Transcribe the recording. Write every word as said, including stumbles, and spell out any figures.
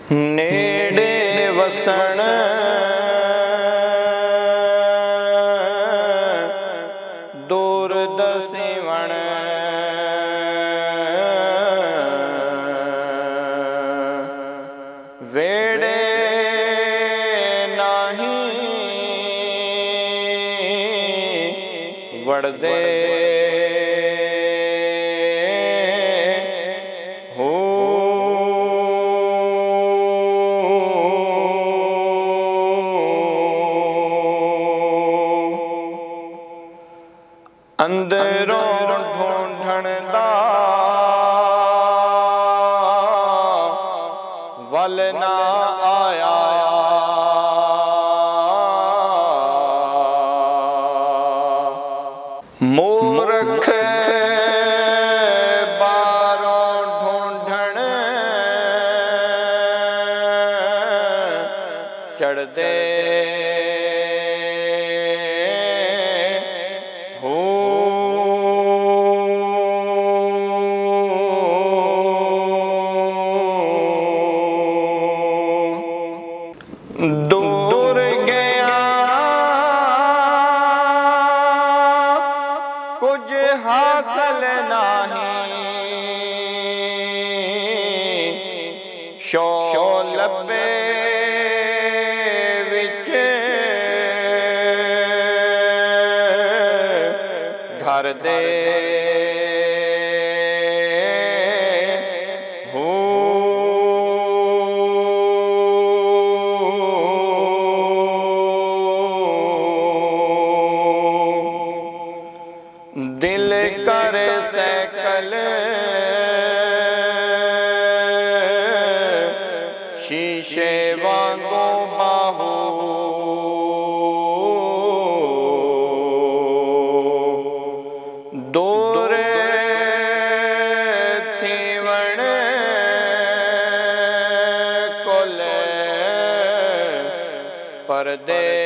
नेड़े वसण दूर दसेवण वेड़े नाही वड़दे अंदरों ढूंढण दा वल ना आया मूर्ख बारों ढूंढण चढ़ दे दूर गया कुछ हासिल नहीं शोल पे विच घर दे दिल कर सैकल शीशे वांगू बाहू दूर थीवण कोले परदे